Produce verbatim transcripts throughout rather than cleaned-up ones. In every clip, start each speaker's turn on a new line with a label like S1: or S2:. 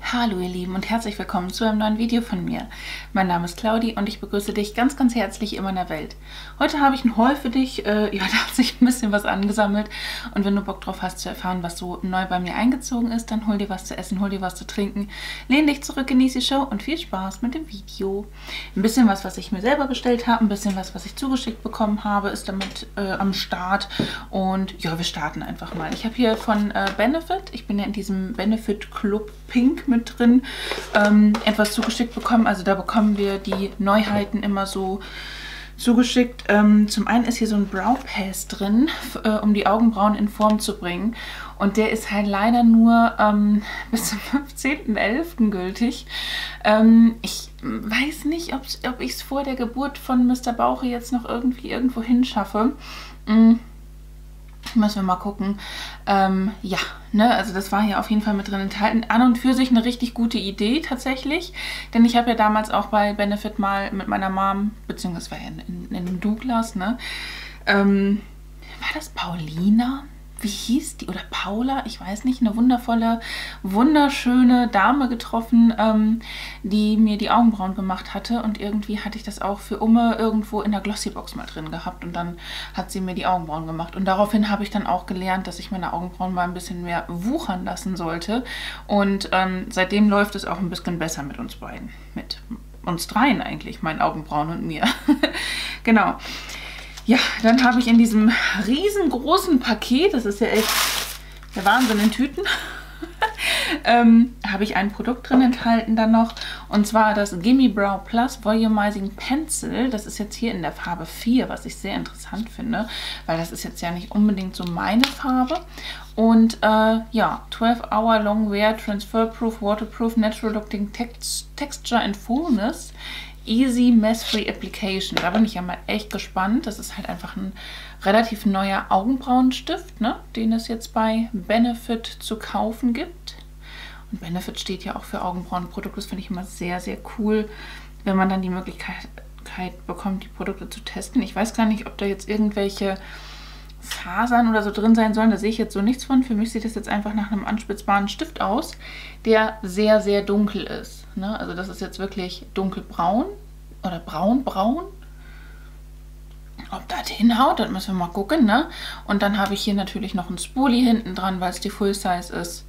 S1: Hallo ihr Lieben und herzlich willkommen zu einem neuen Video von mir. Mein Name ist Claudi und ich begrüße dich ganz, ganz herzlich in meiner Welt. Heute habe ich ein Haul für dich, äh, ja, da hat sich ein bisschen was angesammelt und wenn du Bock drauf hast zu erfahren, was so neu bei mir eingezogen ist, dann hol dir was zu essen, hol dir was zu trinken, lehn dich zurück, genieß die Show und viel Spaß mit dem Video. Ein bisschen was, was ich mir selber bestellt habe, ein bisschen was, was ich zugeschickt bekommen habe, ist damit äh, am Start und ja, wir starten einfach mal. Ich habe hier von äh, Benefit, ich bin ja in diesem Benefit Club Pink mit drin, ähm, etwas zugeschickt bekommen. Also da bekommen wir die Neuheiten immer so zugeschickt. Ähm, zum einen ist hier so ein Brow Paste drin, äh, um die Augenbrauen in Form zu bringen. Und der ist halt leider nur ähm, bis zum fünfzehnten elften gültig. Ähm, ich weiß nicht, ob ich es vor der Geburt von Mister Bauche jetzt noch irgendwie irgendwo hinschaffe. Mhm. Müssen wir mal gucken. Ähm, ja, ne, also das war hier auf jeden Fall mit drin enthalten. An und für sich eine richtig gute Idee tatsächlich. Denn ich habe ja damals auch bei Benefit mal mit meiner Mom, beziehungsweise war ja in, in, in Douglas, ne? Ähm, war das Paulina? Wie hieß die? Oder Paula? Ich weiß nicht. Eine wundervolle, wunderschöne Dame getroffen, ähm, die mir die Augenbrauen gemacht hatte. Und irgendwie hatte ich das auch für Umme irgendwo in der Glossybox mal drin gehabt. Und dann hat sie mir die Augenbrauen gemacht. Und daraufhin habe ich dann auch gelernt, dass ich meine Augenbrauen mal ein bisschen mehr wuchern lassen sollte. Und ähm, seitdem läuft es auch ein bisschen besser mit uns beiden. Mit uns dreien eigentlich, meinen Augenbrauen und mir. Genau. Ja, dann habe ich in diesem riesengroßen Paket, das ist ja echt der Wahnsinn in Tüten, ähm, habe ich ein Produkt drin enthalten dann noch. Und zwar das Gimme Brow Plus Volumizing Pencil. Das ist jetzt hier in der Farbe vier, was ich sehr interessant finde, weil das ist jetzt ja nicht unbedingt so meine Farbe. Und äh, ja, zwölf Hour Long Wear, Transfer Proof, Waterproof, Natural Looking Text Texture and Fullness. Easy Mess-Free Application. Da bin ich ja mal echt gespannt. Das ist halt einfach ein relativ neuer Augenbrauenstift, ne, den es jetzt bei Benefit zu kaufen gibt. Und Benefit steht ja auch für Augenbrauenprodukte. Das finde ich immer sehr, sehr cool, wenn man dann die Möglichkeit bekommt, die Produkte zu testen. Ich weiß gar nicht, ob da jetzt irgendwelche Fasern oder so drin sein sollen. Da sehe ich jetzt so nichts von. Für mich sieht das jetzt einfach nach einem anspitzbaren Stift aus, der sehr, sehr dunkel ist. Ne? Also das ist jetzt wirklich dunkelbraun oder braun-braun. Ob das hinhaut, das müssen wir mal gucken. Ne? Und dann habe ich hier natürlich noch ein Spoolie hinten dran, weil es die Full Size ist.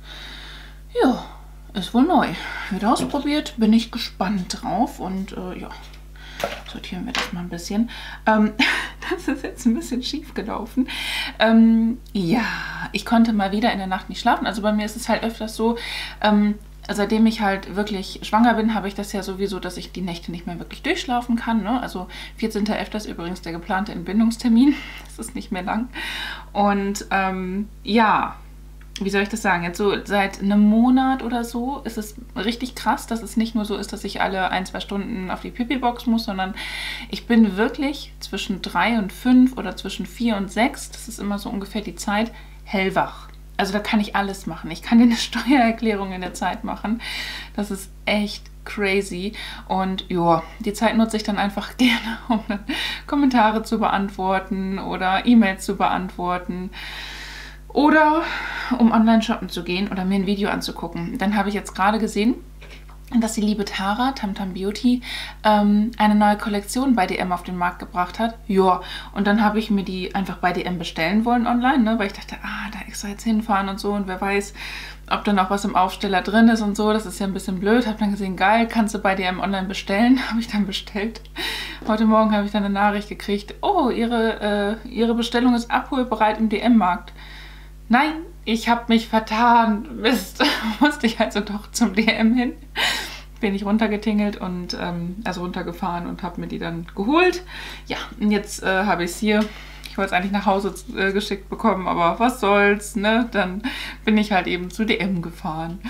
S1: Ja, ist wohl neu. Wird ausprobiert, bin ich gespannt drauf und äh, ja. Sortieren wir das mal ein bisschen. Ähm, das ist jetzt ein bisschen schief gelaufen. Ähm, ja, ich konnte mal wieder in der Nacht nicht schlafen. Also bei mir ist es halt öfters so, ähm, seitdem ich halt wirklich schwanger bin, habe ich das ja sowieso, dass ich die Nächte nicht mehr wirklich durchschlafen kann. Ne? Also vierzehnten elften ist übrigens der geplante Entbindungstermin. Das ist nicht mehr lang. Und ähm, ja, wie soll ich das sagen, jetzt so seit einem Monat oder so ist es richtig krass, dass es nicht nur so ist, dass ich alle ein, zwei Stunden auf die Pipi-Box muss, sondern ich bin wirklich zwischen drei und fünf oder zwischen vier und sechs, das ist immer so ungefähr die Zeit, hellwach. Also da kann ich alles machen. Ich kann dir eine Steuererklärung in der Zeit machen. Das ist echt crazy. Und ja, die Zeit nutze ich dann einfach gerne, um dann Kommentare zu beantworten oder E-Mails zu beantworten. Oder um online shoppen zu gehen oder mir ein Video anzugucken. Dann habe ich jetzt gerade gesehen, dass die liebe Tara, Tamtam Beauty, ähm, eine neue Kollektion bei D M auf den Markt gebracht hat. Ja, und dann habe ich mir die einfach bei D M bestellen wollen online, ne? Weil ich dachte, ah, da extra jetzt hinfahren und so und wer weiß, ob da noch was im Aufsteller drin ist und so. Das ist ja ein bisschen blöd. Habe dann gesehen, geil, kannst du bei D M online bestellen. Habe ich dann bestellt. Heute Morgen habe ich dann eine Nachricht gekriegt, oh, ihre, äh, ihre Bestellung ist abholbereit im D M-Markt. Nein, ich habe mich vertan. Mist, musste ich also doch zum D M hin. Bin ich runtergetingelt und ähm, also runtergefahren und habe mir die dann geholt. Ja, und jetzt äh, habe ich es hier. Ich wollte es eigentlich nach Hause äh, geschickt bekommen, aber was soll's, ne? Dann bin ich halt eben zu D M gefahren.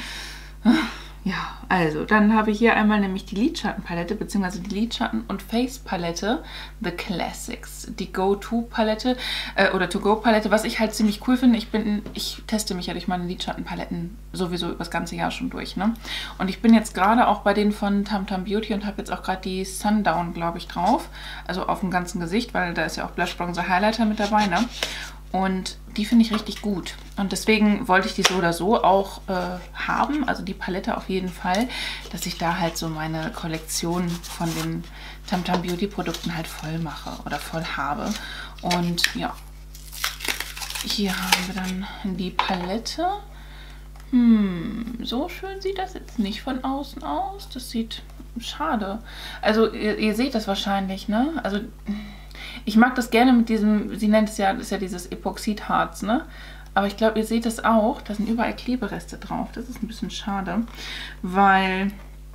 S1: Ja, also, dann habe ich hier einmal nämlich die Lidschattenpalette, beziehungsweise die Lidschatten- und Face-Palette, The Classics, die Go-To-Palette äh, oder To-Go-Palette, was ich halt ziemlich cool finde. Ich bin, ich teste mich ja durch meine Lidschattenpaletten sowieso das ganze Jahr schon durch, ne? Und ich bin jetzt gerade auch bei denen von Tamtam Beauty und habe jetzt auch gerade die Sundown, glaube ich, drauf, also auf dem ganzen Gesicht, weil da ist ja auch Blush Bronzer Highlighter mit dabei, ne? Und die finde ich richtig gut. Und deswegen wollte ich die so oder so auch äh, haben. Also die Palette auf jeden Fall. Dass ich da halt so meine Kollektion von den Tamtam Beauty Produkten halt voll mache. Oder voll habe. Und ja. Hier haben wir dann die Palette. Hm, so schön sieht das jetzt nicht von außen aus. Das sieht schade. Also ihr, ihr seht das wahrscheinlich, ne? Also ich mag das gerne mit diesem, sie nennt es ja, das ist ja dieses Epoxidharz, ne? Aber ich glaube, ihr seht das auch, da sind überall Klebereste drauf. Das ist ein bisschen schade, weil,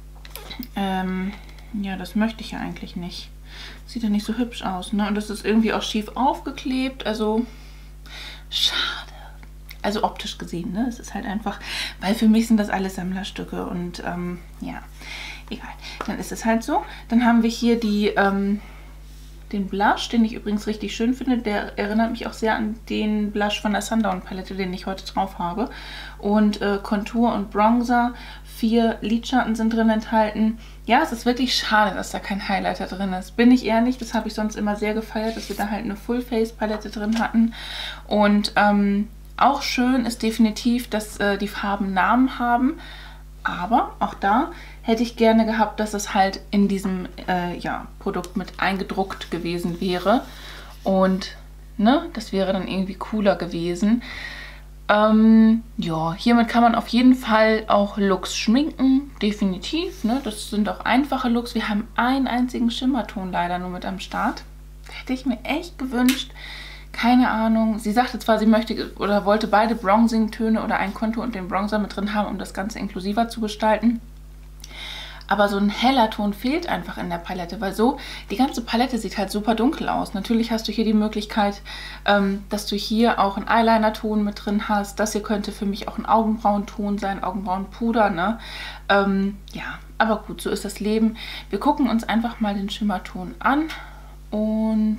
S1: ähm, ja, das möchte ich ja eigentlich nicht. Sieht ja nicht so hübsch aus, ne? Und das ist irgendwie auch schief aufgeklebt, also schade. Also optisch gesehen, ne? Es ist halt einfach, weil für mich sind das alles Sammlerstücke und, ähm, ja, egal. Dann ist es halt so. Dann haben wir hier die, ähm, den Blush, den ich übrigens richtig schön finde. Der erinnert mich auch sehr an den Blush von der Sundown Palette, den ich heute drauf habe. Und äh, Contour und Bronzer. Vier Lidschatten sind drin enthalten. Ja, es ist wirklich schade, dass da kein Highlighter drin ist. Bin ich ehrlich, das habe ich sonst immer sehr gefeiert, dass wir da halt eine Full-Face-Palette drin hatten. Und ähm, auch schön ist definitiv, dass äh, die Farben Namen haben. Aber auch da hätte ich gerne gehabt, dass es halt in diesem äh, ja, Produkt mit eingedruckt gewesen wäre. Und ne, das wäre dann irgendwie cooler gewesen. Ähm, ja, hiermit kann man auf jeden Fall auch Looks schminken, definitiv. Ne? Das sind auch einfache Looks. Wir haben einen einzigen Schimmerton leider nur mit am Start. Hätte ich mir echt gewünscht. Keine Ahnung. Sie sagte zwar, sie möchte oder wollte beide Bronzing-Töne oder ein Kontur und den Bronzer mit drin haben, um das Ganze inklusiver zu gestalten. Aber so ein heller Ton fehlt einfach in der Palette, weil so, die ganze Palette sieht halt super dunkel aus. Natürlich hast du hier die Möglichkeit, ähm, dass du hier auch einen Eyeliner-Ton mit drin hast. Das hier könnte für mich auch ein Augenbrauenton sein, Augenbrauenpuder, ne? Ähm, ja, aber gut, so ist das Leben. Wir gucken uns einfach mal den Schimmerton an und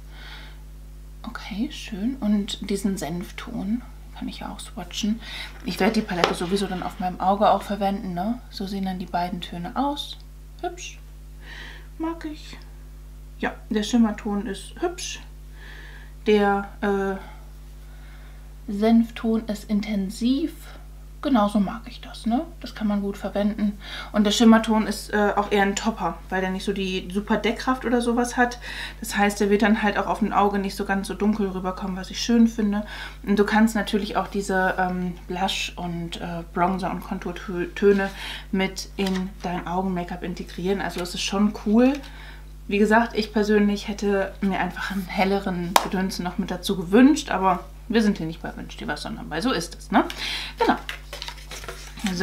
S1: okay, schön. Und diesen Senfton kann ich ja auch swatchen. Ich werde die Palette sowieso dann auf meinem Auge auch verwenden, ne? So sehen dann die beiden Töne aus. Hübsch. Mag ich. Ja, der Schimmerton ist hübsch. Der äh, Senfton ist intensiv. Genauso mag ich das, ne? Das kann man gut verwenden. Und der Schimmerton ist äh, auch eher ein Topper, weil der nicht so die super Deckkraft oder sowas hat. Das heißt, der wird dann halt auch auf dem Auge nicht so ganz so dunkel rüberkommen, was ich schön finde. Und du kannst natürlich auch diese ähm, Blush und äh, Bronzer und Konturtöne mit in dein Augen-Make-up integrieren. Also es ist schon cool. Wie gesagt, ich persönlich hätte mir einfach einen helleren Gedöns noch mit dazu gewünscht, aber wir sind hier nicht bei Wünsch dir was, sondern bei so ist es, ne? Genau. So.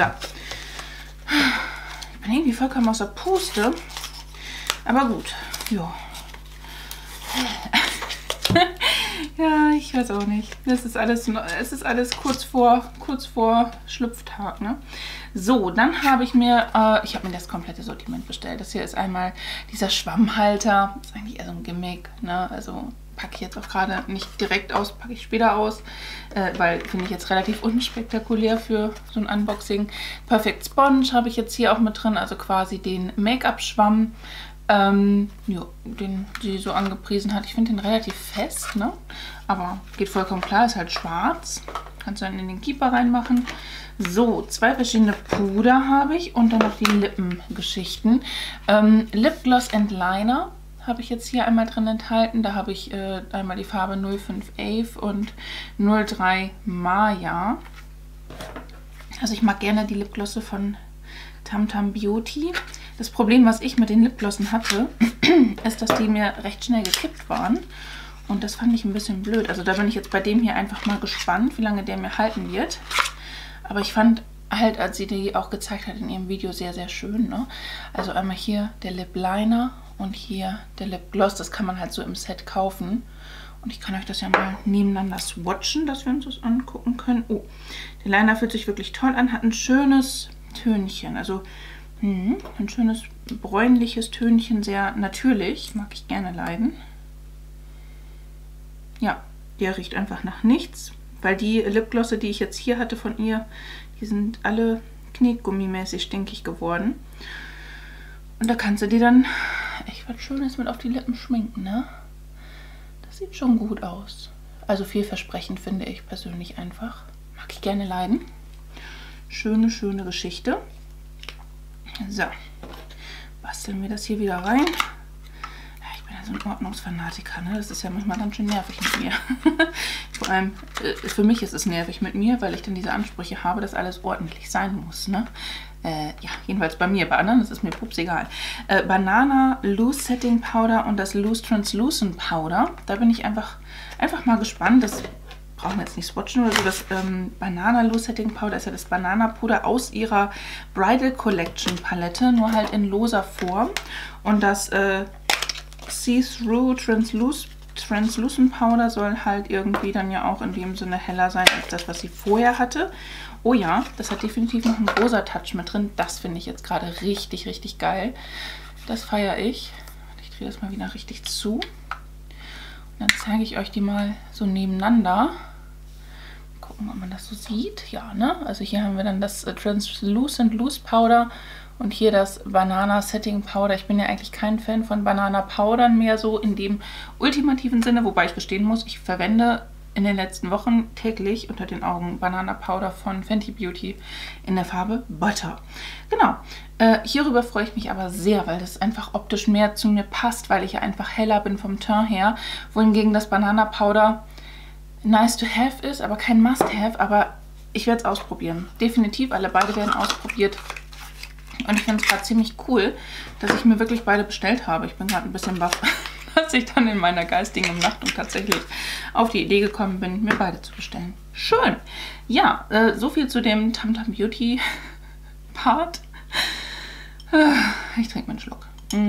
S1: Ich bin irgendwie vollkommen aus der Puste. Aber gut. Ja. Ja, ich weiß auch nicht. Das ist alles, es ist alles kurz vor, kurz vor Schlüpftag, ne? So, dann habe ich mir, äh, ich habe mir das komplette Sortiment bestellt. Das hier ist einmal dieser Schwammhalter. Das ist eigentlich eher so ein Gimmick, ne? Also packe ich jetzt auch gerade nicht direkt aus, packe ich später aus, äh, weil finde ich jetzt relativ unspektakulär für so ein Unboxing. Perfect Sponge habe ich jetzt hier auch mit drin, also quasi den Make-up-Schwamm, ähm, ja, den sie so angepriesen hat. Ich finde den relativ fest, ne? Aber geht vollkommen klar, ist halt schwarz. Kannst du dann in den Keeper reinmachen. So, zwei verschiedene Puder habe ich und dann noch die Lippengeschichten. Ähm, Lipgloss and Liner habe ich jetzt hier einmal drin enthalten. Da habe ich äh, einmal die Farbe null fünf Ave und null drei Maya. Also ich mag gerne die Lipglosse von Tamtam Beauty. Das Problem, was ich mit den Lipglossen hatte, ist, dass die mir recht schnell gekippt waren. Und das fand ich ein bisschen blöd. Also da bin ich jetzt bei dem hier einfach mal gespannt, wie lange der mir halten wird. Aber ich fand halt, als sie die auch gezeigt hat in ihrem Video, sehr, sehr schön, ne? Also einmal hier der Lip Liner und hier der Lip Gloss. Das kann man halt so im Set kaufen. Und ich kann euch das ja mal nebeneinander swatchen, dass wir uns das angucken können. Oh, der Liner fühlt sich wirklich toll an. Hat ein schönes Tönchen. Also hm, ein schönes bräunliches Tönchen. Sehr natürlich. Mag ich gerne leiden. Ja, der riecht einfach nach nichts. Weil die Lipglosse, die ich jetzt hier hatte von ihr, die sind alle knetgummimäßig stinkig geworden. Und da kannst du dir dann echt was Schönes mit auf die Lippen schminken, ne? Das sieht schon gut aus. Also vielversprechend finde ich persönlich einfach. Mag ich gerne leiden. Schöne, schöne Geschichte. So, basteln wir das hier wieder rein. Ja, ich bin ja so ein Ordnungsfanatiker, ne? Das ist ja manchmal ganz schön nervig mit mir. Vor allem, äh, für mich ist es nervig mit mir, weil ich dann diese Ansprüche habe, dass alles ordentlich sein muss, ne? Äh, ja, jedenfalls bei mir. Bei anderen ist es mir pups egal. Äh, Banana Loose Setting Powder und das Loose Translucent Powder. Da bin ich einfach, einfach mal gespannt. Das brauchen wir jetzt nicht swatchen oder so. Das ähm, Banana Loose Setting Powder ist ja das Banana-Puder aus ihrer Bridal Collection Palette, nur halt in loser Form. Und das äh, See-Through Translucent Translucent Powder soll halt irgendwie dann ja auch in dem Sinne heller sein als das, was sie vorher hatte. Oh ja, das hat definitiv noch einen rosa Touch mit drin. Das finde ich jetzt gerade richtig, richtig geil. Das feiere ich. Ich drehe das mal wieder richtig zu. Und dann zeige ich euch die mal so nebeneinander. Gucken, ob man das so sieht. Ja, ne? Also hier haben wir dann das äh, Translucent Loose Powder und hier das Banana Setting Powder. Ich bin ja eigentlich kein Fan von Banana Powdern mehr so in dem ultimativen Sinne, wobei ich gestehen muss, ich verwende in den letzten Wochen täglich unter den Augen Banana Powder von Fenty Beauty in der Farbe Butter. Genau, äh, hierüber freue ich mich aber sehr, weil das einfach optisch mehr zu mir passt, weil ich ja einfach heller bin vom Teint her, wohingegen das Banana Powder nice to have ist, aber kein must have, aber ich werde es ausprobieren. Definitiv, alle beide werden ausprobiert. Und ich finde es gerade ziemlich cool, dass ich mir wirklich beide bestellt habe. Ich bin gerade ein bisschen baff, dass ich dann in meiner geistigen Umnachtung tatsächlich auf die Idee gekommen bin, mir beide zu bestellen. Schön. Ja, äh, so viel zu dem Tamtam Beauty Part. Ich trinke mal einen Schluck. Mm.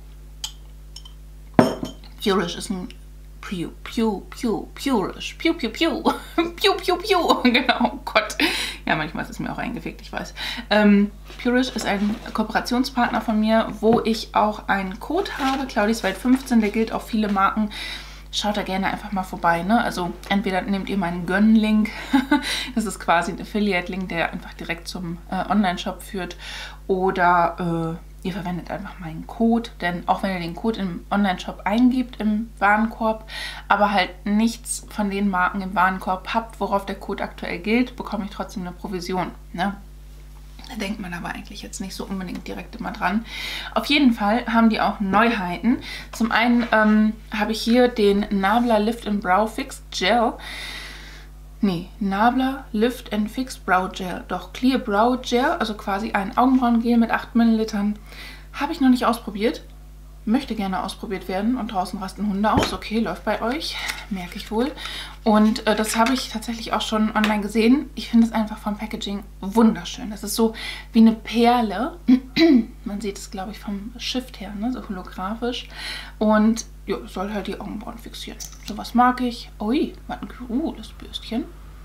S1: Purish ist ein Pew, Pew, Pew, Purish. Pew, Pew, Pew. Pew, Pew, Pew. Genau, oh Gott. Ja, manchmal ist es mir auch eingefickt, ich weiß. Ähm, Purish ist ein Kooperationspartner von mir, wo ich auch einen Code habe, Claudis Welt fünfzehn, der gilt auf viele Marken. Schaut da gerne einfach mal vorbei, ne? Also entweder nehmt ihr meinen Gönn-Link, das ist quasi ein Affiliate-Link, der einfach direkt zum äh, Online-Shop führt, oder äh, ihr verwendet einfach meinen Code, denn auch wenn ihr den Code im Online-Shop eingibt, im Warenkorb, aber halt nichts von den Marken im Warenkorb habt, worauf der Code aktuell gilt, bekomme ich trotzdem eine Provision, ne? Da denkt man aber eigentlich jetzt nicht so unbedingt direkt immer dran. Auf jeden Fall haben die auch Neuheiten. Zum einen ähm, habe ich hier den Nabla Lift and Brow Fix Gel. Nee, Nabla Lift and Fix Brow Gel. Doch, Clear Brow Gel, also quasi ein Augenbrauengel mit acht Millilitern. Habe ich noch nicht ausprobiert. Möchte gerne ausprobiert werden und draußen rasten Hunde aus. Okay, läuft bei euch, merke ich wohl. Und äh, das habe ich tatsächlich auch schon online gesehen. Ich finde es einfach vom Packaging wunderschön. Das ist so wie eine Perle. Man sieht es, glaube ich, vom Shift her, ne? So holographisch. Und ja, soll halt die Augenbrauen fixieren. Sowas mag ich. Ui, was ein cooles Bürstchen.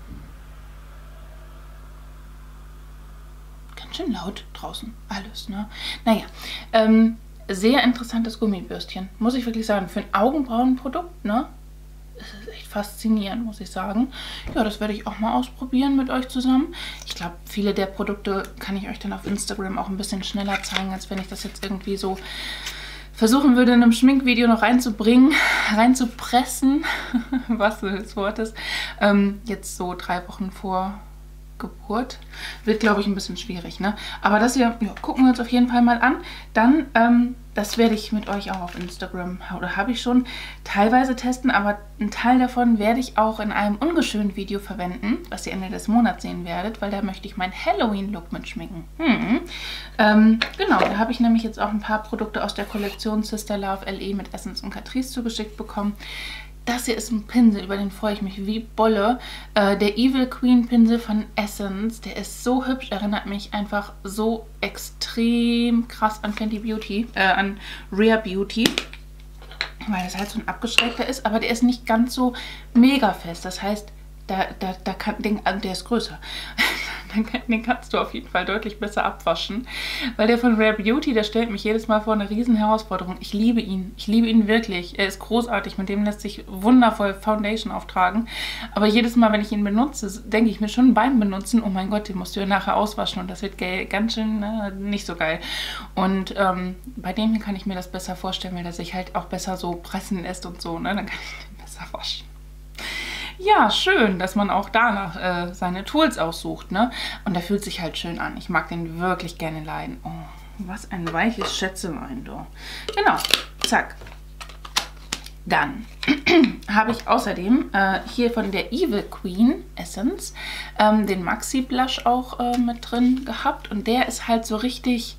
S1: Ganz schön laut draußen alles, ne? Naja, ähm... sehr interessantes Gummibürstchen, muss ich wirklich sagen. Für ein Augenbrauenprodukt, ne? Das ist echt faszinierend, muss ich sagen. Ja, das werde ich auch mal ausprobieren mit euch zusammen. Ich glaube, viele der Produkte kann ich euch dann auf Instagram auch ein bisschen schneller zeigen, als wenn ich das jetzt irgendwie so versuchen würde, in einem Schminkvideo noch reinzubringen, reinzupressen, was des Wortes. Ähm, jetzt so drei Wochen vor Geburt. Wird, glaube ich, ein bisschen schwierig, ne? Aber das hier, ja, gucken wir uns auf jeden Fall mal an. Dann, ähm, das werde ich mit euch auch auf Instagram, oder habe ich schon, teilweise testen, aber einen Teil davon werde ich auch in einem ungeschönten Video verwenden, was ihr Ende des Monats sehen werdet, weil da möchte ich meinen Halloween-Look mitschminken. Hm. Ähm, genau, da habe ich nämlich jetzt auch ein paar Produkte aus der Kollektion Sister Love L E mit Essence und Catrice zugeschickt bekommen. Das hier ist ein Pinsel, über den freue ich mich wie Bolle. Äh, der Evil Queen Pinsel von Essence, der ist so hübsch, erinnert mich einfach so extrem krass an Fenty Beauty, äh, an Rare Beauty. Weil das halt so ein abgeschrägter ist, aber der ist nicht ganz so mega fest. Das heißt, da, da, da kann, den, also der ist größer. Den kannst du auf jeden Fall deutlich besser abwaschen. Weil der von Rare Beauty, der stellt mich jedes Mal vor eine riesen Herausforderung. Ich liebe ihn. Ich liebe ihn wirklich. Er ist großartig. Mit dem lässt sich wundervoll Foundation auftragen. Aber jedes Mal, wenn ich ihn benutze, denke ich mir schon beim Benutzen, oh mein Gott, den musst du ja nachher auswaschen. Und das wird ganz schön ne, nicht so geil. Und ähm, bei dem hier kann ich mir das besser vorstellen, weil er sich halt auch besser so pressen lässt und so. Ne? Dann kann ich den besser waschen. Ja, schön, dass man auch danach äh, seine Tools aussucht, ne? Und der fühlt sich halt schön an. Ich mag den wirklich gerne leiden. Oh, was ein weiches Schätzelein, du. Genau, zack. Dann habe ich außerdem äh, hier von der Evil Queen Essence ähm, den Maxi Blush auch äh, mit drin gehabt. Und der ist halt so richtig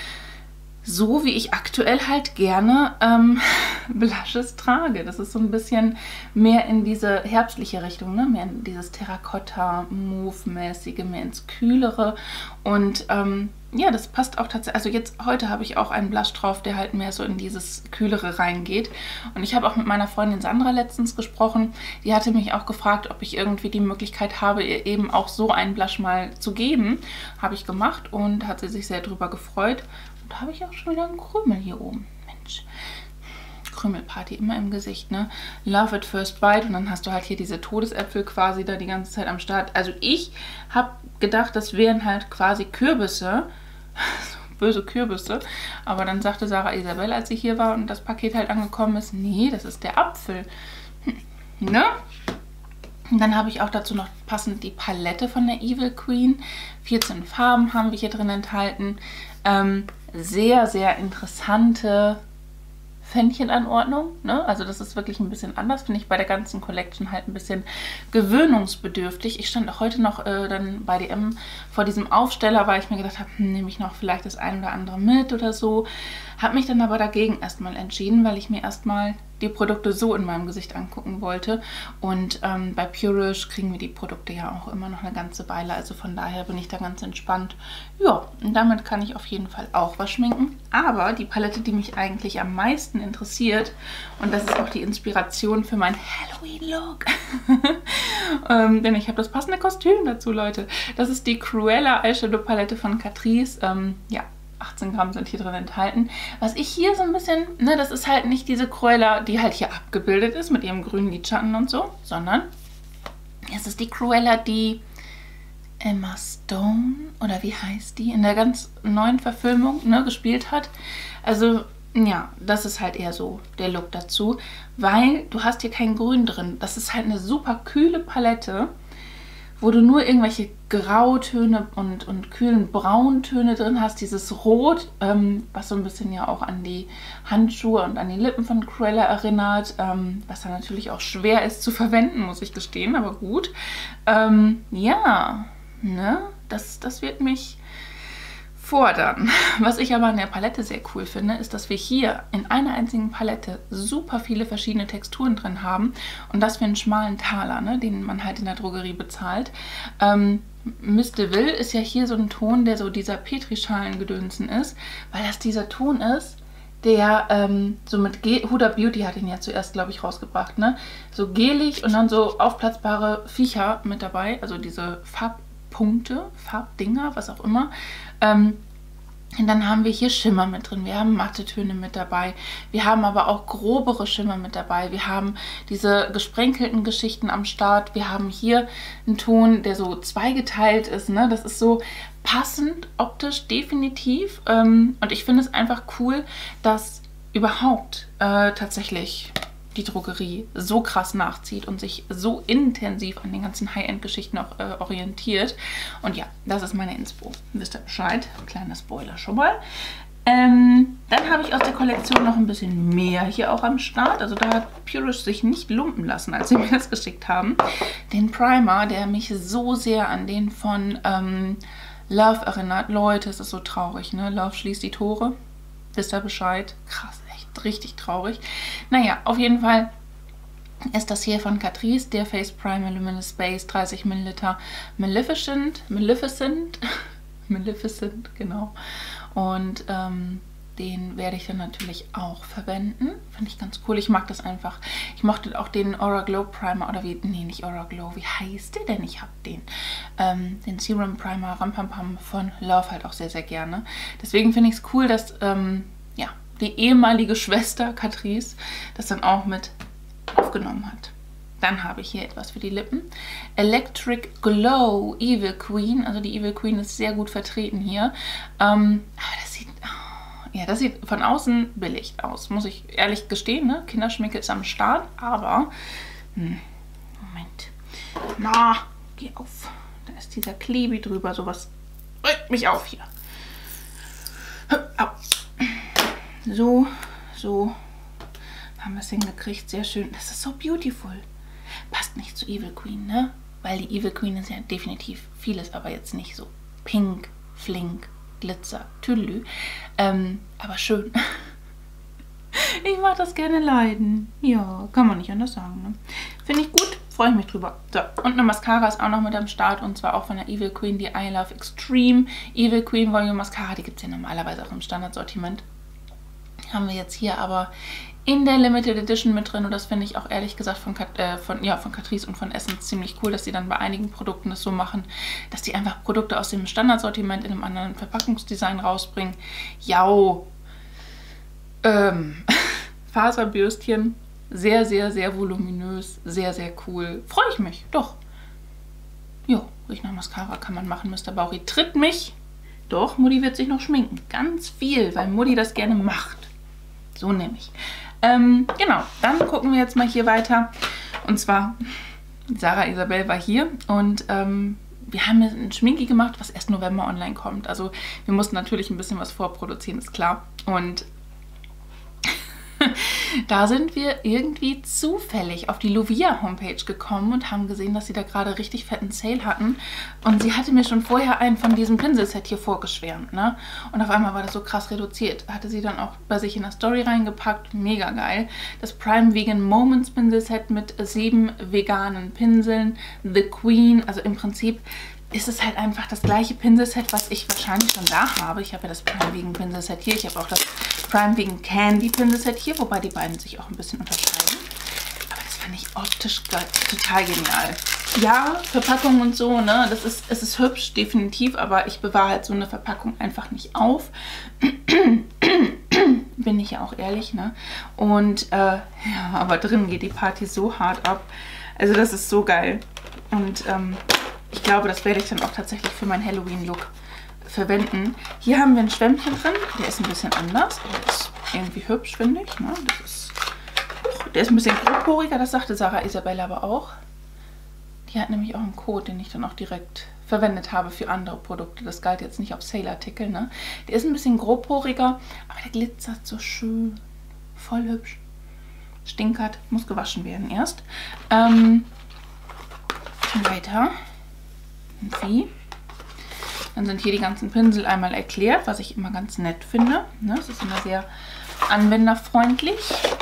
S1: so, wie ich aktuell halt gerne ähm, Blushes trage. Das ist so ein bisschen mehr in diese herbstliche Richtung, ne? Mehr in dieses Terrakotta-Move-mäßige, mehr ins Kühlere. Und ähm, ja, das passt auch tatsächlich. Also jetzt, heute habe ich auch einen Blush drauf, der halt mehr so in dieses Kühlere reingeht. Und ich habe auch mit meiner Freundin Sandra letztens gesprochen. Die hatte mich auch gefragt, ob ich irgendwie die Möglichkeit habe, ihr eben auch so einen Blush mal zu geben. Habe ich gemacht und hat sie sich sehr drüber gefreut. Und da habe ich auch schon wieder einen Krümel hier oben. Mensch. Krümelparty immer im Gesicht, ne? Love at first bite und dann hast du halt hier diese Todesäpfel quasi da die ganze Zeit am Start. Also ich habe gedacht, das wären halt quasi Kürbisse, böse Kürbisse, aber dann sagte Sarah Isabel, als sie hier war und das Paket halt angekommen ist, nee, das ist der Apfel, ne? Und dann habe ich auch dazu noch passend die Palette von der Evil Queen. vierzehn Farben haben wir hier drin enthalten. Ähm, sehr, sehr interessante Fändchenanordnung, ne? Also das ist wirklich ein bisschen anders, finde ich bei der ganzen Collection halt ein bisschen gewöhnungsbedürftig. Ich stand auch heute noch äh, dann bei D M vor diesem Aufsteller, weil ich mir gedacht habe, hm, nehme ich noch vielleicht das ein oder andere mit oder so. Habe mich dann aber dagegen erstmal entschieden, weil ich mir erstmal die Produkte so in meinem Gesicht angucken wollte. Und ähm, bei Purish kriegen wir die Produkte ja auch immer noch eine ganze Weile. Also von daher bin ich da ganz entspannt. Ja, und damit kann ich auf jeden Fall auch was schminken. Aber die Palette, die mich eigentlich am meisten interessiert, und das ist auch die Inspiration für meinen Halloween-Look, ähm, denn ich habe das passende Kostüm dazu, Leute. Das ist die Cruella Eyeshadow Palette von Catrice. Ähm, ja. achtzehn Gramm sind hier drin enthalten. Was ich hier so ein bisschen, ne, das ist halt nicht diese Cruella, die halt hier abgebildet ist mit ihrem grünen Lidschatten und so, sondern es ist die Cruella, die Emma Stone, oder wie heißt die, in der ganz neuen Verfilmung, ne, gespielt hat. Also, ja, das ist halt eher so der Look dazu, weil du hast hier kein Grün drin. Das ist halt eine super kühle Palette, wo du nur irgendwelche Grautöne und, und kühlen Brauntöne drin hast. Dieses Rot, ähm, was so ein bisschen ja auch an die Handschuhe und an die Lippen von Cruella erinnert, ähm, was dann natürlich auch schwer ist zu verwenden, muss ich gestehen, aber gut. Ähm, ja, ne, das, das wird mich fordern. Was ich aber an der Palette sehr cool finde, ist, dass wir hier in einer einzigen Palette super viele verschiedene Texturen drin haben und das für einen schmalen Taler, ne, den man halt in der Drogerie bezahlt. Ähm, Miss DeVille ist ja hier so ein Ton, der so dieser Petrischalen-Gedönsen ist, weil das dieser Ton ist, der ähm, so mit Ge Huda Beauty hat ihn ja zuerst, glaube ich, rausgebracht, ne? So gelig und dann so aufplatzbare Viecher mit dabei, also diese Farbpunkte, Farbdinger, was auch immer. Ähm, und dann haben wir hier Schimmer mit drin, wir haben matte Töne mit dabei, wir haben aber auch grobere Schimmer mit dabei, wir haben diese gesprenkelten Geschichten am Start, wir haben hier einen Ton, der so zweigeteilt ist, ne? Das ist so passend optisch definitiv, ähm, und ich finde es einfach cool, dass überhaupt äh, tatsächlich die Drogerie so krass nachzieht und sich so intensiv an den ganzen High-End-Geschichten auch äh, orientiert. Und ja, das ist meine Inspo. Wisst ihr Bescheid? Kleiner Spoiler schon mal. Ähm, dann habe ich aus der Kollektion noch ein bisschen mehr hier auch am Start. Also da hat Purish sich nicht lumpen lassen, als sie mir das geschickt haben. Den Primer, der mich so sehr an den von ähm, Love erinnert. Leute, es ist so traurig, ne? Love schließt die Tore. Wisst ihr Bescheid? Krass, echt richtig traurig. Naja, auf jeden Fall ist das hier von Catrice, der Face Primer Luminous Base, dreißig Milliliter Maleficent, Maleficent, Maleficent, genau. Und ähm, den werde ich dann natürlich auch verwenden. Finde ich ganz cool. Ich mag das einfach. Ich mochte auch den Aura Glow Primer, oder wie, nee, nicht Aura Glow, wie heißt der denn? Ich habe den. Ähm, den Serum Primer Rampampam von Love halt auch sehr, sehr gerne. Deswegen finde ich es cool, dass ähm, ja, die ehemalige Schwester Catrice das dann auch mit aufgenommen hat. Dann habe ich hier etwas für die Lippen. Electric Glow Evil Queen. Also die Evil Queen ist sehr gut vertreten hier. Ähm, aber das sieht... Ja, das sieht von außen billig aus, muss ich ehrlich gestehen. Ne? Kinderschminke ist am Start, aber hm, Moment. Na, geh auf. Da ist dieser Klebi drüber. Sowas regt mich auf hier. Au. So, so. Haben wir es hingekriegt. Sehr schön. Das ist so beautiful. Passt nicht zu Evil Queen, ne? Weil die Evil Queen ist ja definitiv vieles, aber jetzt nicht so pink, flink, Glitzer, Tüdelü. Ähm, aber schön. Ich mag das gerne leiden. Ja, kann man nicht anders sagen, ne? Finde ich gut, freue ich mich drüber. So, und eine Mascara ist auch noch mit am Start und zwar auch von der Evil Queen, die I Love Extreme Evil Queen Volume Mascara. Die gibt es ja normalerweise auch im Standardsortiment. Haben wir jetzt hier aber in der Limited Edition mit drin und das finde ich auch ehrlich gesagt von, Kat äh, von, ja, von Catrice und von Essence ziemlich cool, dass sie dann bei einigen Produkten das so machen, dass die einfach Produkte aus dem Standardsortiment in einem anderen Verpackungsdesign rausbringen. Jau! Ähm, Faserbürstchen, sehr, sehr, sehr voluminös, sehr, sehr cool. Freue ich mich, doch. Jo, riecht nach Mascara, kann man machen. Mister Bauchi tritt mich. Doch, Mutti wird sich noch schminken. Ganz viel, weil Mutti das gerne macht. So nämlich. Ähm, genau, dann gucken wir jetzt mal hier weiter. Und zwar, Sarah Isabel war hier und ähm, wir haben jetzt ein Schminki gemacht, was erst November online kommt. Also wir mussten natürlich ein bisschen was vorproduzieren, ist klar. Und da sind wir irgendwie zufällig auf die Lovia Homepage gekommen und haben gesehen, dass sie da gerade richtig fetten Sale hatten. Und sie hatte mir schon vorher einen von diesem Pinselset hier vorgeschwärmt, ne? Und auf einmal war das so krass reduziert. Hatte sie dann auch bei sich in der Story reingepackt. Mega geil. Das Prime Vegan Moments Pinselset mit sieben veganen Pinseln. The Queen. Also im Prinzip ist es halt einfach das gleiche Pinselset, was ich wahrscheinlich schon da habe. Ich habe ja das Prime Vegan Pinselset hier. Ich habe auch das Prime Vegan Candy Pinselset hier, wobei die beiden sich auch ein bisschen unterscheiden. Aber das fand ich optisch total genial. Ja, Verpackung und so, ne, das ist, es ist hübsch, definitiv, aber ich bewahre halt so eine Verpackung einfach nicht auf. Bin ich ja auch ehrlich, ne? Und, äh, ja, aber drin geht die Party so hart ab. Also das ist so geil. Und, ähm, ich glaube, das werde ich dann auch tatsächlich für meinen Halloween-Look verwenden. Hier haben wir ein Schwämmchen drin. Der ist ein bisschen anders. Der ist irgendwie hübsch, finde ich. Ne? Das ist, der ist ein bisschen grobporiger. Das sagte Sarah Isabel aber auch. Die hat nämlich auch einen Code, den ich dann auch direkt verwendet habe für andere Produkte. Das galt jetzt nicht auf Sale-Artikel. Ne? Der ist ein bisschen grobporiger, aber der glitzert so schön. Voll hübsch. Stinkert. Muss gewaschen werden erst. Ähm, weiter. Wie? Dann sind hier die ganzen Pinsel einmal erklärt, was ich immer ganz nett finde. Ne, das ist immer sehr anwenderfreundlich.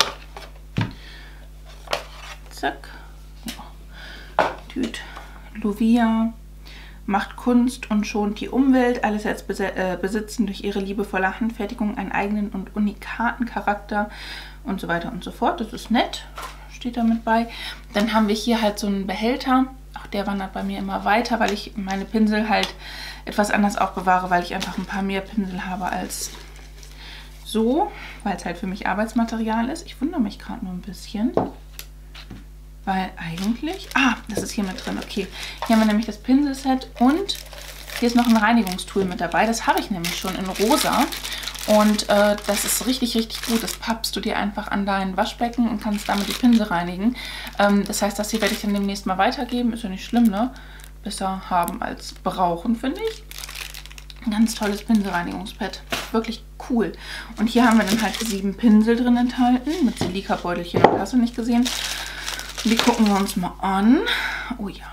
S1: Zack. Ja. Tüt. Lovia macht Kunst und schont die Umwelt. Alles als äh, besitzen durch ihre liebevolle Handfertigung einen eigenen und unikaten Charakter und so weiter und so fort. Das ist nett. Steht da mit bei. Dann haben wir hier halt so einen Behälter. Auch der wandert bei mir immer weiter, weil ich meine Pinsel halt etwas anders aufbewahre, weil ich einfach ein paar mehr Pinsel habe als so, weil es halt für mich Arbeitsmaterial ist. Ich wundere mich gerade nur ein bisschen, weil eigentlich... Ah, das ist hier mit drin, okay. Hier haben wir nämlich das Pinselset und hier ist noch ein Reinigungstool mit dabei. Das habe ich nämlich schon in rosa. Und äh, das ist richtig, richtig gut. Das pappst du dir einfach an dein Waschbecken und kannst damit die Pinsel reinigen. Ähm, das heißt, das hier werde ich dann demnächst mal weitergeben. Ist ja nicht schlimm, ne? Besser haben als brauchen, finde ich. Ein ganz tolles Pinselreinigungspad. Wirklich cool. Und hier haben wir dann halt sieben Pinsel drin enthalten. Mit Silikabeutelchen und hast du nicht gesehen. Und die gucken wir uns mal an. Oh ja.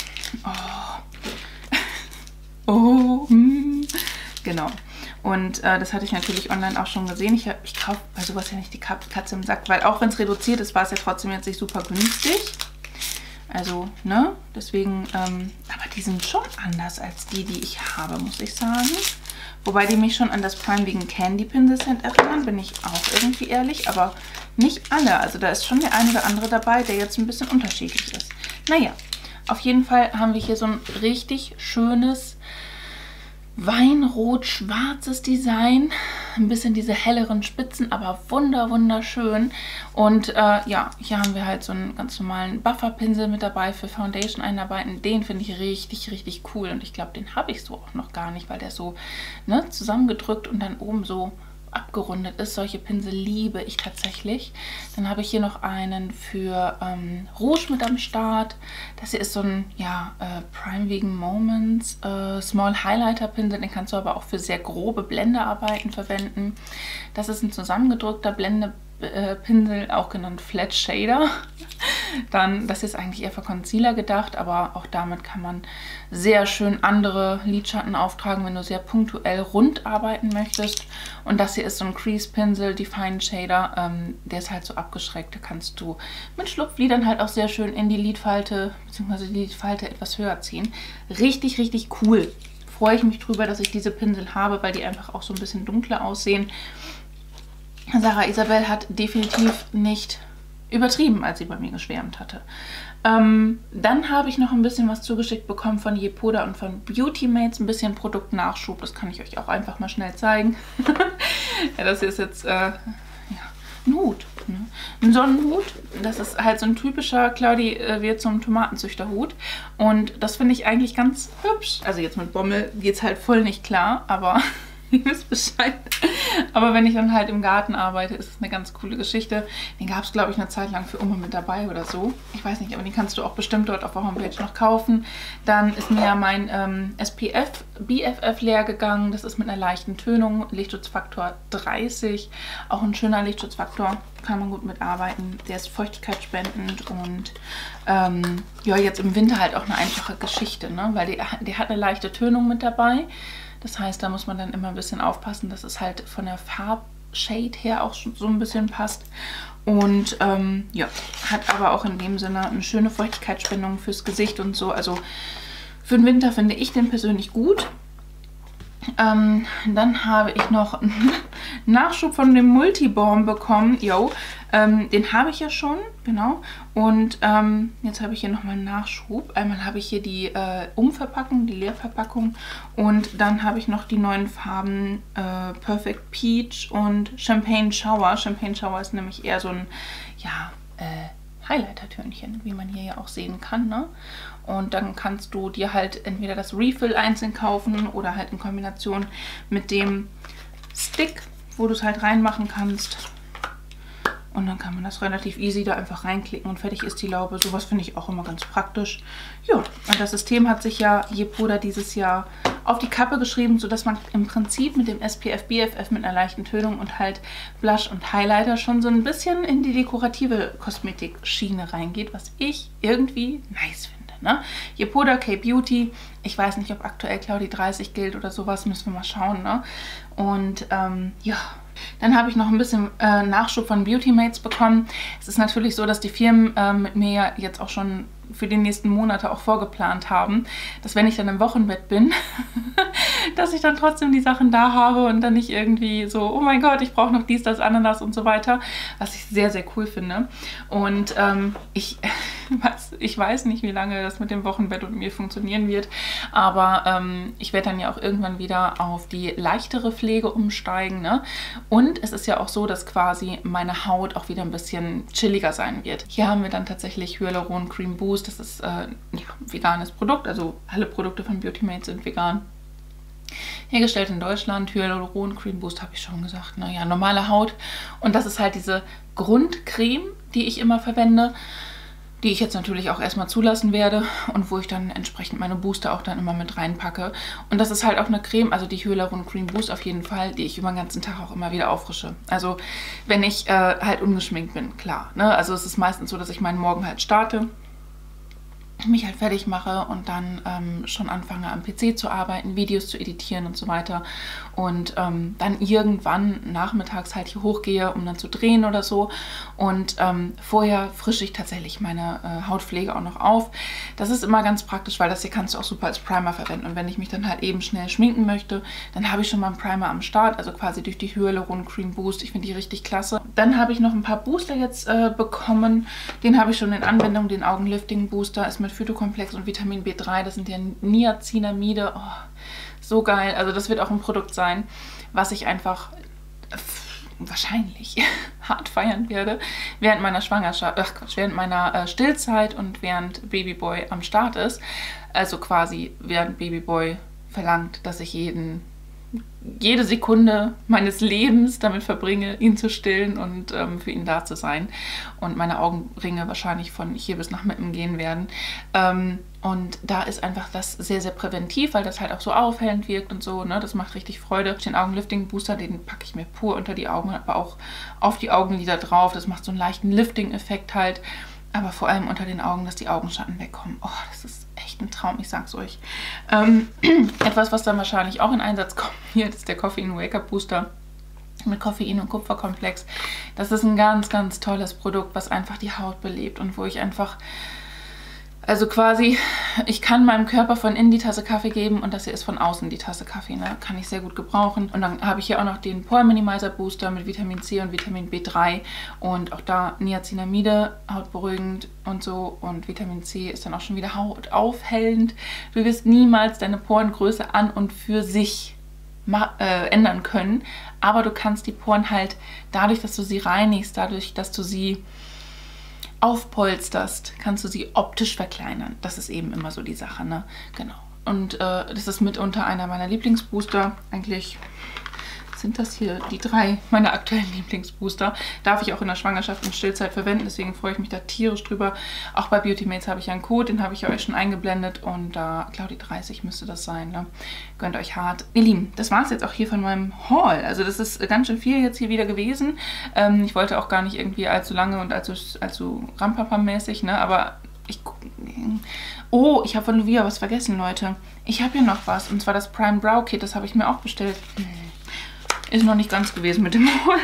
S1: Oh. Oh. Hm. Genau. Und äh, das hatte ich natürlich online auch schon gesehen. Ich, ich kaufe bei sowas ja nicht die Katze im Sack, weil auch wenn es reduziert ist, war es ja trotzdem jetzt nicht super günstig. Also, ne? Deswegen, ähm, aber die sind schon anders als die, die ich habe, muss ich sagen. Wobei die mich schon an das Prime Vegan Candy Pinselset erinnern, bin ich auch irgendwie ehrlich, aber nicht alle. Also da ist schon der eine oder andere dabei, der jetzt ein bisschen unterschiedlich ist. Naja, auf jeden Fall haben wir hier so ein richtig schönes Weinrot-schwarzes Design. Ein bisschen diese helleren Spitzen, aber wunder, wunderschön. Und äh, ja, hier haben wir halt so einen ganz normalen Bufferpinsel mit dabei für Foundation einarbeiten. Den finde ich richtig, richtig cool. Und ich glaube, den habe ich so auch noch gar nicht, weil der so, ne, zusammengedrückt und dann oben so abgerundet ist. Solche Pinsel liebe ich tatsächlich. Dann habe ich hier noch einen für ähm, Rouge mit am Start. Das hier ist so ein, ja, äh, Prime Vegan Moments äh, Small Highlighter Pinsel. Den kannst du aber auch für sehr grobe Blendearbeiten verwenden. Das ist ein zusammengedrückter Blendepinsel, auch genannt Flat Shader. Dann, das ist eigentlich eher für Concealer gedacht, aber auch damit kann man sehr schön andere Lidschatten auftragen, wenn du sehr punktuell rund arbeiten möchtest. Und das hier ist so ein Crease Pinsel, Define Shader, ähm, der ist halt so abgeschreckt. Da kannst du mit Schlupflidern halt auch sehr schön in die Lidfalte, beziehungsweise die Lidfalte etwas höher ziehen. Richtig, richtig cool. Freue ich mich drüber, dass ich diese Pinsel habe, weil die einfach auch so ein bisschen dunkler aussehen. Sarah Isabel hat definitiv nicht übertrieben, als sie bei mir geschwärmt hatte. Ähm, dann habe ich noch ein bisschen was zugeschickt bekommen von Yepoda und von Beauty Mates, ein bisschen Produktnachschub, das kann ich euch auch einfach mal schnell zeigen. Ja, das hier ist jetzt äh, ja, ein Hut, ne? Ein Sonnenhut, das ist halt so ein typischer Claudi äh, wird zum Tomatenzüchterhut und das finde ich eigentlich ganz hübsch. Also jetzt mit Bommel geht es halt voll nicht klar, aber ihr wisst Bescheid. Aber wenn ich dann halt im Garten arbeite, ist es eine ganz coole Geschichte. Den gab es, glaube ich, eine Zeit lang für Oma mit dabei oder so. Ich weiß nicht, aber den kannst du auch bestimmt dort auf der Homepage noch kaufen. Dann ist mir ja mein ähm, S P F B F F leer gegangen. Das ist mit einer leichten Tönung, Lichtschutzfaktor dreißig. Auch ein schöner Lichtschutzfaktor, kann man gut mitarbeiten. Der ist feuchtigkeitsspendend und ähm, ja, jetzt im Winter halt auch eine einfache Geschichte, ne? Weil der, der hat eine leichte Tönung mit dabei. Das heißt, da muss man dann immer ein bisschen aufpassen, dass es halt von der Farbshade her auch so ein bisschen passt. Und ähm, ja, hat aber auch in dem Sinne eine schöne Feuchtigkeitsspendung fürs Gesicht und so. Also für den Winter finde ich den persönlich gut. Ähm, dann habe ich noch einen Nachschub von dem Multibalm bekommen. Yo, ähm, den habe ich ja schon, genau. Und ähm, jetzt habe ich hier nochmal einen Nachschub. Einmal habe ich hier die äh, Umverpackung, die Leerverpackung. Und dann habe ich noch die neuen Farben äh, Perfect Peach und Champagne Shower. Champagne Shower ist nämlich eher so ein, ja, äh, Highlighter-Tönchen, wie man hier ja auch sehen kann, ne? Und dann kannst du dir halt entweder das Refill einzeln kaufen oder halt in Kombination mit dem Stick, wo du es halt reinmachen kannst. Und dann kann man das relativ easy da einfach reinklicken und fertig ist die Laube. Sowas finde ich auch immer ganz praktisch. Ja, und das System hat sich ja Yepoda dieses Jahr auf die Kappe geschrieben, sodass man im Prinzip mit dem S P F B F F mit einer leichten Tönung und halt Blush und Highlighter schon so ein bisschen in die dekorative Kosmetik-Schiene reingeht, was ich irgendwie nice finde. Ne? Yepoda K-Beauty, ich weiß nicht, ob aktuell Claudi dreißig gilt oder sowas, müssen wir mal schauen. Ne? Und ähm, ja, dann habe ich noch ein bisschen äh, Nachschub von Beauty Mates bekommen. Es ist natürlich so, dass die Firmen äh, mit mir ja jetzt auch schon für die nächsten Monate auch vorgeplant haben, dass wenn ich dann im Wochenbett bin, dass ich dann trotzdem die Sachen da habe und dann nicht irgendwie so, oh mein Gott, ich brauche noch dies, das, Ananas und so weiter, was ich sehr, sehr cool finde. Und ähm, ich, weiß, ich weiß nicht, wie lange das mit dem Wochenbett und mir funktionieren wird, aber ähm, ich werde dann ja auch irgendwann wieder auf die leichtere Pflege umsteigen, ne? Und es ist ja auch so, dass quasi meine Haut auch wieder ein bisschen chilliger sein wird. Hier haben wir dann tatsächlich Hyaluron Cream Boost. Das ist äh, ja, ein veganes Produkt, also alle Produkte von Beauty Mates sind vegan. Hergestellt in Deutschland, Hyaluron Cream Boost, habe ich schon gesagt. Naja, normale Haut. Und das ist halt diese Grundcreme, die ich immer verwende, die ich jetzt natürlich auch erstmal zulassen werde und wo ich dann entsprechend meine Booster auch dann immer mit reinpacke. Und das ist halt auch eine Creme, also die Hyaluron Cream Boost auf jeden Fall, die ich über den ganzen Tag auch immer wieder auffrische. Also wenn ich äh, halt ungeschminkt bin, klar. Ne? Also es ist meistens so, dass ich meinen Morgen halt starte, mich halt fertig mache und dann ähm, schon anfange am P C zu arbeiten, Videos zu editieren und so weiter und ähm, dann irgendwann nachmittags halt hier hochgehe, um dann zu drehen oder so und ähm, vorher frische ich tatsächlich meine äh, Hautpflege auch noch auf. Das ist immer ganz praktisch, weil das hier kannst du auch super als Primer verwenden und wenn ich mich dann halt eben schnell schminken möchte, dann habe ich schon mal einen Primer am Start, also quasi durch die Hyaluron Cream Boost. Ich finde die richtig klasse. Dann habe ich noch ein paar Booster jetzt äh, bekommen, den habe ich schon in Anwendung, den Augenlifting Booster ist mit Phytokomplex und Vitamin B drei, das sind ja Niacinamide, oh, so geil, also das wird auch ein Produkt sein, was ich einfach wahrscheinlich hart feiern werde, während meiner Schwangerschaft, ach Quatsch, während meiner äh, Stillzeit und während Babyboy am Start ist, also quasi während Babyboy verlangt, dass ich jeden jede Sekunde meines Lebens damit verbringe, ihn zu stillen und ähm, für ihn da zu sein. Und meine Augenringe wahrscheinlich von hier bis nach Meppen gehen werden. Ähm, und da ist einfach das sehr, sehr präventiv, weil das halt auch so aufhellend wirkt und so. Ne? Das macht richtig Freude. Den Augenlifting-Booster, den packe ich mir pur unter die Augen, aber auch auf die Augenlider drauf. Das macht so einen leichten Lifting-Effekt halt. Aber vor allem unter den Augen, dass die Augenschatten wegkommen. Oh, das ist echt ein Traum, ich sag's euch. Ähm, etwas, was dann wahrscheinlich auch in Einsatz kommt, hier ist der Koffein Wake-up Booster mit Koffein und Kupferkomplex. Das ist ein ganz, ganz tolles Produkt, was einfach die Haut belebt und wo ich einfach... Also quasi, ich kann meinem Körper von innen die Tasse Kaffee geben und das hier ist von außen die Tasse Kaffee. Ne? Kann ich sehr gut gebrauchen. Und dann habe ich hier auch noch den Pore Minimizer Booster mit Vitamin C und Vitamin B drei. Und auch da Niacinamide, hautberuhigend und so. Und Vitamin C ist dann auch schon wieder hautaufhellend. Du wirst niemals deine Porengröße an und für sich äh, ändern können. Aber du kannst die Poren halt dadurch, dass du sie reinigst, dadurch, dass du sie aufpolsterst, kannst du sie optisch verkleinern. Das ist eben immer so die Sache, ne? Genau. Und äh, das ist mitunter einer meiner Lieblingsbooster. Eigentlich sind das hier die drei meiner aktuellen Lieblingsbooster. Darf ich auch in der Schwangerschaft und Stillzeit verwenden, deswegen freue ich mich da tierisch drüber. Auch bei Beauty Mates habe ich ja einen Code, den habe ich euch schon eingeblendet und da, Claudi dreißig müsste das sein, ne? Gönnt euch hart. Ihr Lieben, das war es jetzt auch hier von meinem Haul. Also das ist ganz schön viel jetzt hier wieder gewesen. Ähm, ich wollte auch gar nicht irgendwie allzu lange und allzu, allzu Rampapa-mäßig, ne? Aber ich... Oh, ich habe von Luvia was vergessen, Leute. Ich habe hier noch was und zwar das Prime Brow Kit, das habe ich mir auch bestellt. Ist noch nicht ganz gewesen mit dem Haul.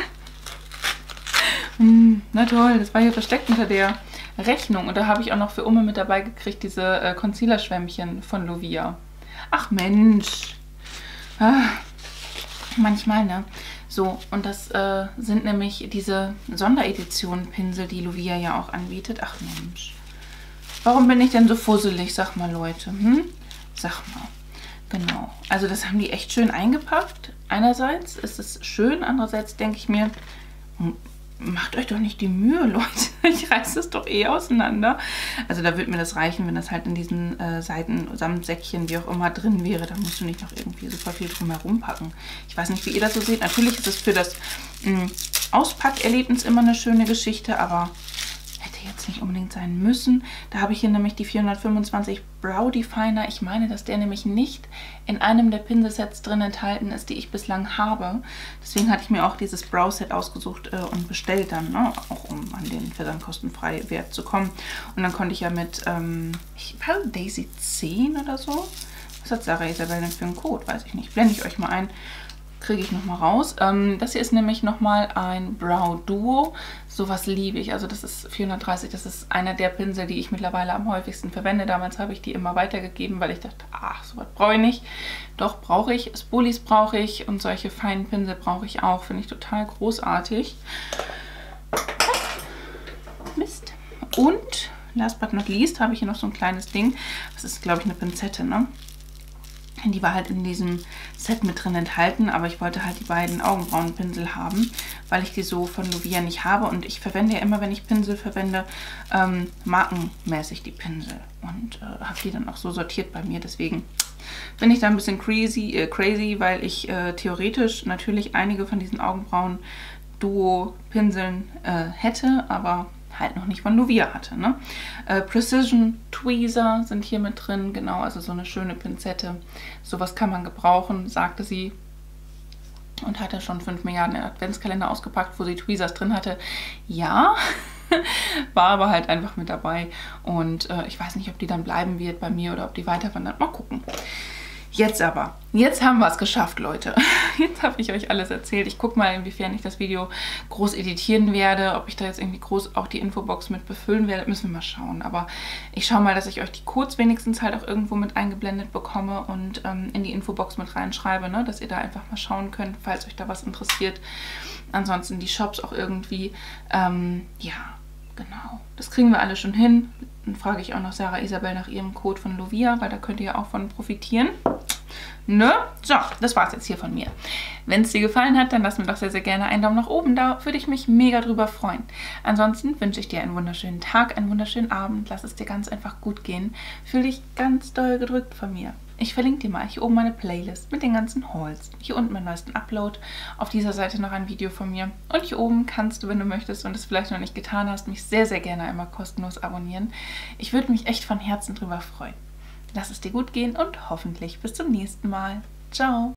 S1: Hm, na toll, das war hier versteckt unter der Rechnung. Und da habe ich auch noch für Umme mit dabei gekriegt, diese äh, Concealer-Schwämmchen von Luvia. Ach Mensch. Ah, manchmal, ne? So, und das äh, sind nämlich diese Sonderedition-Pinsel, die Luvia ja auch anbietet. Ach Mensch. Warum bin ich denn so fusselig? Sag mal, Leute. Hm? Sag mal. Genau. Also das haben die echt schön eingepackt. Einerseits ist es schön, andererseits denke ich mir, macht euch doch nicht die Mühe, Leute. Ich reiße es doch eh auseinander. Also da würde mir das reichen, wenn das halt in diesen äh, Seiten-Samtsäckchen, wie auch immer, drin wäre. Da musst du nicht noch irgendwie super viel drum herum packen. Ich weiß nicht, wie ihr das so seht. Natürlich ist es für das mh, Auspackerlebnis immer eine schöne Geschichte, aber hätte jetzt nicht unbedingt sein müssen. Da habe ich hier nämlich die vierhundertfünfundzwanzig Brow Definer. Ich meine, dass der nämlich nicht in einem der Pinselsets drin enthalten ist, die ich bislang habe. Deswegen hatte ich mir auch dieses Brow Set ausgesucht äh, und bestellt dann, ne? Auch um an den versandkostenfrei Wert zu kommen. Und dann konnte ich ja mit, ähm, ich war Daisy zehn oder so. Was hat Sarah Isabel denn für einen Code? Weiß ich nicht. Blende ich euch mal ein. Kriege ich nochmal raus. Ähm, das hier ist nämlich nochmal ein Brow Duo. Sowas liebe ich. Also das ist vierhundertdreißig. Das ist einer der Pinsel, die ich mittlerweile am häufigsten verwende. Damals habe ich die immer weitergegeben, weil ich dachte, ach, sowas brauche ich nicht. Doch, brauche ich. Spoolies brauche ich und solche feinen Pinsel brauche ich auch. Finde ich total großartig. Mist. Und, last but not least, habe ich hier noch so ein kleines Ding. Das ist, glaube ich, eine Pinzette, ne? Die war halt in diesem Set mit drin enthalten, aber ich wollte halt die beiden Augenbrauenpinsel haben, weil ich die so von Luvia nicht habe. Und ich verwende ja immer, wenn ich Pinsel verwende, ähm, markenmäßig die Pinsel. Und äh, habe die dann auch so sortiert bei mir. Deswegen bin ich da ein bisschen crazy, äh, crazy weil ich äh, theoretisch natürlich einige von diesen Augenbrauen-Duo-Pinseln äh, hätte, aber halt noch nicht von Luvia hatte. Ne? Äh, Precision Tweezer sind hier mit drin, genau, also so eine schöne Pinzette. Sowas kann man gebrauchen, sagte sie. Und hatte schon fünf Milliarden Adventskalender ausgepackt, wo sie Tweezers drin hatte. Ja, war aber halt einfach mit dabei. Und äh, ich weiß nicht, ob die dann bleiben wird bei mir oder ob die weiterwandert. Mal gucken. Jetzt aber, jetzt haben wir es geschafft, Leute. Jetzt habe ich euch alles erzählt. Ich gucke mal, inwiefern ich das Video groß editieren werde, ob ich da jetzt irgendwie groß auch die Infobox mit befüllen werde, müssen wir mal schauen. Aber ich schaue mal, dass ich euch die Codes wenigstens halt auch irgendwo mit eingeblendet bekomme und ähm, in die Infobox mit reinschreibe, ne? Dass ihr da einfach mal schauen könnt, falls euch da was interessiert. Ansonsten die Shops auch irgendwie, ähm, ja, genau. Das kriegen wir alle schon hin. Dann frage ich auch noch Sarah Isabel nach ihrem Code von Luvia, weil da könnt ihr ja auch von profitieren. Ne? So, das war's jetzt hier von mir. Wenn es dir gefallen hat, dann lass mir doch sehr, sehr gerne einen Daumen nach oben da. Würde ich mich mega drüber freuen. Ansonsten wünsche ich dir einen wunderschönen Tag, einen wunderschönen Abend. Lass es dir ganz einfach gut gehen. Fühl dich ganz doll gedrückt von mir. Ich verlinke dir mal hier oben meine Playlist mit den ganzen Hauls. Hier unten meinen neuesten Upload. Auf dieser Seite noch ein Video von mir. Und hier oben kannst du, wenn du möchtest und es vielleicht noch nicht getan hast, mich sehr, sehr gerne einmal kostenlos abonnieren. Ich würde mich echt von Herzen drüber freuen. Lass es dir gut gehen und hoffentlich bis zum nächsten Mal. Ciao!